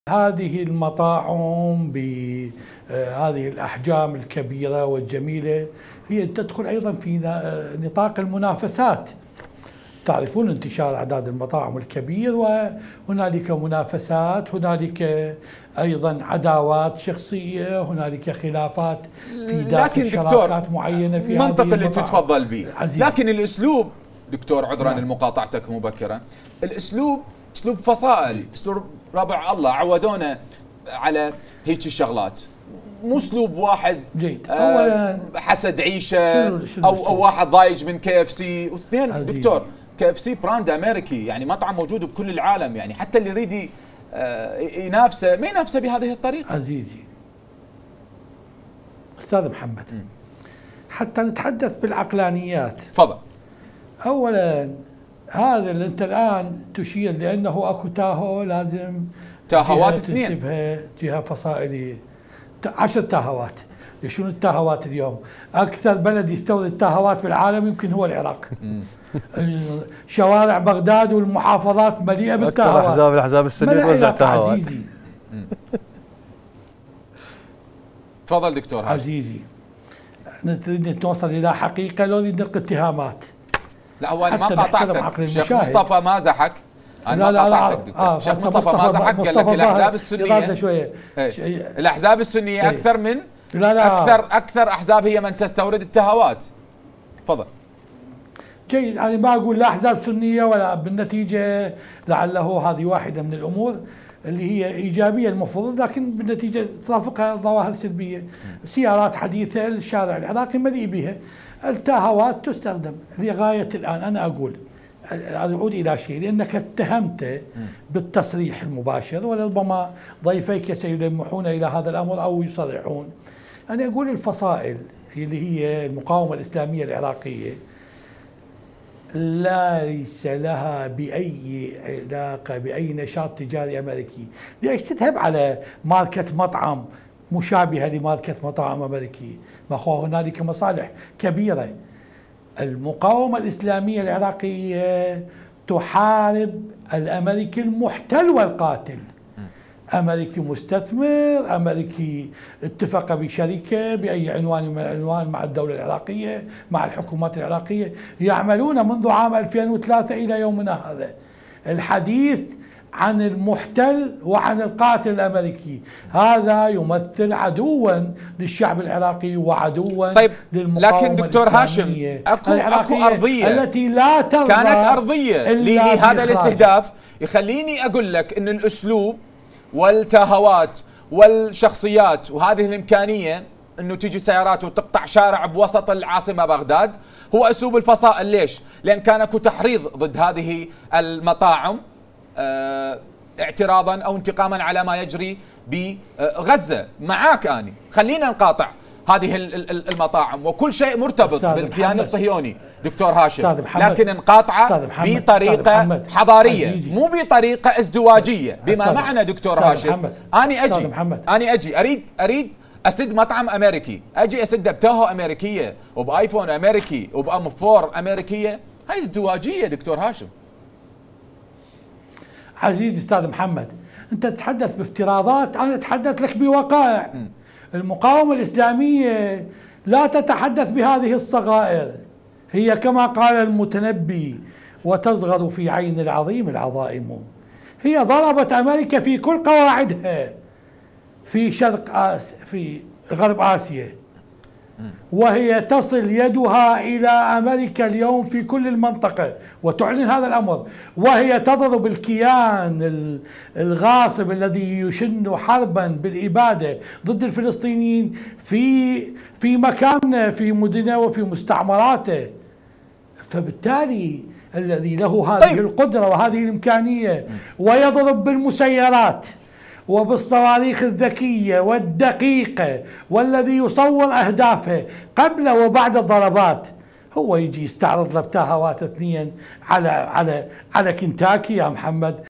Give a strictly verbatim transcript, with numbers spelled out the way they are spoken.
هذه المطاعم بهذه الأحجام الكبيرة والجميلة هي تدخل أيضا في نطاق المنافسات. تعرفون انتشار أعداد المطاعم الكبير، وهنالك منافسات، هنالك أيضا عداوات شخصية، هنالك خلافات في داخل شراكات معينة في المنطق هذه اللي تتفضل به. لكن الأسلوب دكتور عذرا لمقاطعتك مبكرا، الأسلوب أسلوب فصائل، أسلوب ربع الله عودونا على هيك الشغلات، مو اسلوب واحد جيد. آه اولا حسد عيشه شنو شنو او او واحد ضايج من كي اف سي، واثنين عزيزي. دكتور كي اف سي براند امريكي، يعني مطعم موجود بكل العالم، يعني حتى اللي يريد آه ينافسه ما ينافسه بهذه الطريقه. عزيزي استاذ محمد، م. حتى نتحدث بالعقلانيات. تفضل. اولا هذا اللي انت الان تشير لانه اكو تاهو، لازم تاهوات اثنين تنسبها جهه فصائليه، عشر تاهوات. شنو التاهوات اليوم؟ اكثر بلد يستورد تاهوات بالعالم يمكن هو العراق. شوارع بغداد والمحافظات مليئه بالتاهوات. احزاب الاحزاب السنيه توزع تاهوات. عزيزي تفضل دكتور هاشم. عزيزي نريد نوصل الى حقيقه، لو نريد نلقي اتهامات. لا هو انا ما قاطعتك، شيخ مصطفى مازحك. انا لا لا لا آه شيخ مصطفى مازحك قال لك الاحزاب السنيه شويه ايه. الاحزاب السنيه ايه. اكثر من لا لا اكثر اكثر احزاب هي من تستورد التهوات. تفضل. جيد، انا ما اقول لا احزاب سنيه ولا، بالنتيجه لعله هذه واحده من الامور اللي هي ايجابيه المفروض، لكن بالنتيجه ترافقها ظواهر سلبيه. سيارات حديثه الشارع العراقي مليء بها، التاهوات تستخدم لغايه الان. انا اقول اعود الى شيء، لانك اتهمت بالتصريح المباشر، وربما ضيفيك سيلمحون الى هذا الامر او يصرحون. انا اقول الفصائل اللي هي المقاومه الاسلاميه العراقيه لا ليس لها بأي علاقة بأي نشاط تجاري أمريكي. ليش تذهب على ماركة مطعم مشابهة لماركة مطعم أمريكي؟ ما هو هنالك مصالح كبيرة. المقاومة الإسلامية العراقية تحارب الأمريكي المحتل والقاتل. أمريكي مستثمر، أمريكي اتفق بشركة بأي عنوان من العنوان مع الدولة العراقية، مع الحكومات العراقية، يعملون منذ عام ألفين وثلاثة إلى يومنا هذا. الحديث عن المحتل وعن القاتل الأمريكي هذا يمثل عدوا للشعب العراقي وعدوا طيب للمقاومة لكن دكتور هاشم أكو, أكو أرضية التي لا ترضى، كانت أرضية لهذا الاستهداف. يخليني أقول لك أن الأسلوب والتهوات والشخصيات وهذه الإمكانية أنه تيجي سيارات وتقطع شارع بوسط العاصمة بغداد هو أسلوب الفصائل. ليش؟ لأن كان اكو تحريض ضد هذه المطاعم اه اعتراضا أو انتقاما على ما يجري بغزة. معاك أني، خلينا نقاطع هذه المطاعم وكل شيء مرتبط بالكيان الصهيوني دكتور هاشم، لكن نقاطعه بطريقة حضارية مو بطريقة ازدواجية. بما معنى دكتور هاشم أنا أجي أنا أجي أريد أريد أسد مطعم أمريكي، أجي أسده بتاهو أمريكية وبآيفون أمريكي وبأم فور أمريكية، هاي ازدواجية دكتور هاشم. عزيزي أستاذ محمد، أنت تتحدث بافتراضات، أنا أتحدث لك بوقائع. م. المقاومة الإسلامية لا تتحدث بهذه الصغائر، هي كما قال المتنبي: وتصغر في عين العظيم العظائم. هي ضربت أمريكا في كل قواعدها في شرق آسيا، في غرب آسيا، وهي تصل يدها إلى أمريكا اليوم في كل المنطقة وتعلن هذا الأمر، وهي تضرب الكيان الغاصب الذي يشن حربا بالإبادة ضد الفلسطينيين في في مكانه، في مدنه وفي مستعمراته. فبالتالي الذي له هذه طيب. القدرة وهذه الإمكانية ويضرب بالمسيرات وبالصواريخ الذكية والدقيقة، والذي يصور أهدافه قبل وبعد الضربات، هو يجي يستعرض له بتاهوات اثنين على على على كنتاكي يا محمد.